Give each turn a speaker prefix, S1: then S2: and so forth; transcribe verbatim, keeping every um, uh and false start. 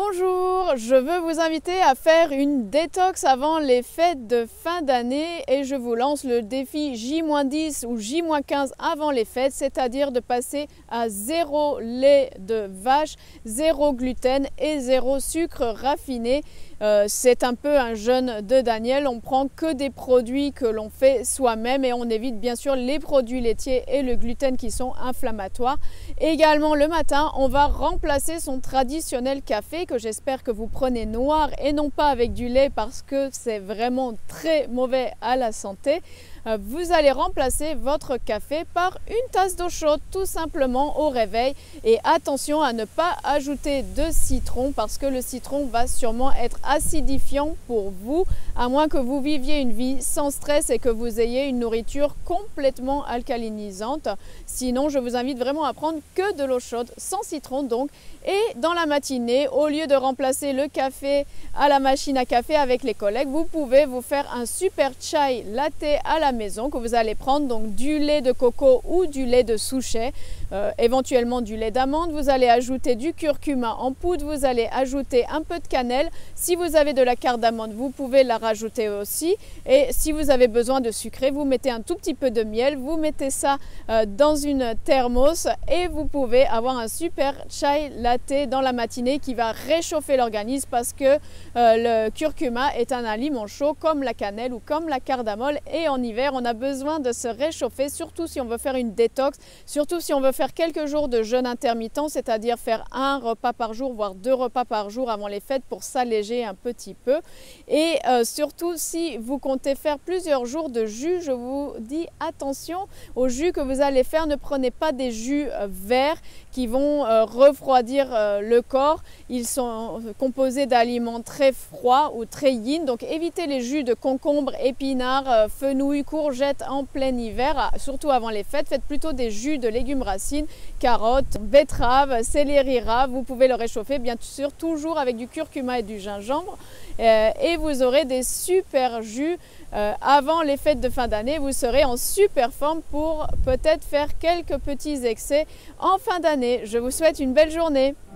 S1: Bonjour, je veux vous inviter à faire une détox avant les fêtes de fin d'année et je vous lance le défi J dix ou J quinze avant les fêtes, c'est-à-dire de passer à zéro lait de vache, zéro gluten et zéro sucre raffiné. Euh, c'est un peu un jeûne de Daniel, on prend que des produits que l'on fait soi-même et on évite bien sûr les produits laitiers et le gluten qui sont inflammatoires. Également le matin, on va remplacer son traditionnel café que j'espère que vous prenez noir et non pas avec du lait parce que c'est vraiment très mauvais à la santé. Vous allez remplacer votre café par une tasse d'eau chaude tout simplement au réveil et attention à ne pas ajouter de citron parce que le citron va sûrement être acidifiant pour vous à moins que vous viviez une vie sans stress et que vous ayez une nourriture complètement alcalinisante. Sinon, je vous invite vraiment à prendre que de l'eau chaude sans citron donc. Et dans la matinée, au lieu de remplacer le café à la machine à café avec les collègues, vous pouvez vous faire un super chai latte à la maison que vous allez prendre donc du lait de coco ou du lait de souchet, euh, éventuellement du lait d'amande. Vous allez ajouter du curcuma en poudre, vous allez ajouter un peu de cannelle. Si vous avez de la cardamome, vous pouvez la rajouter aussi. Et si vous avez besoin de sucré, vous mettez un tout petit peu de miel, vous mettez ça euh, dans une thermos et vous pouvez avoir un super chai latte dans la matinée qui va réchauffer l'organisme parce que euh, le curcuma est un aliment chaud comme la cannelle ou comme la cardamome et en hiver on a besoin de se réchauffer, surtout si on veut faire une détox, surtout si on veut faire quelques jours de jeûne intermittent, c'est-à-dire faire un repas par jour voire deux repas par jour avant les fêtes pour s'alléger un petit peu. Et euh, surtout si vous comptez faire plusieurs jours de jus, je vous dis attention au jus que vous allez faire, ne prenez pas des jus euh, verts qui vont euh, refroidir euh, le corps. Ils sont composés d'aliments très froids ou très yin, donc évitez les jus de concombre, épinards, euh, fenouil, courgettes en plein hiver, surtout avant les fêtes. Faites plutôt des jus de légumes racines, carottes, betteraves, céleri rave. Vous pouvez le réchauffer bien sûr toujours avec du curcuma et du gingembre euh, et vous aurez des super jus. Euh, avant les fêtes de fin d'année, vous serez en super forme pour peut-être faire quelques petits excès en fin d'année. Je vous souhaite une belle journée.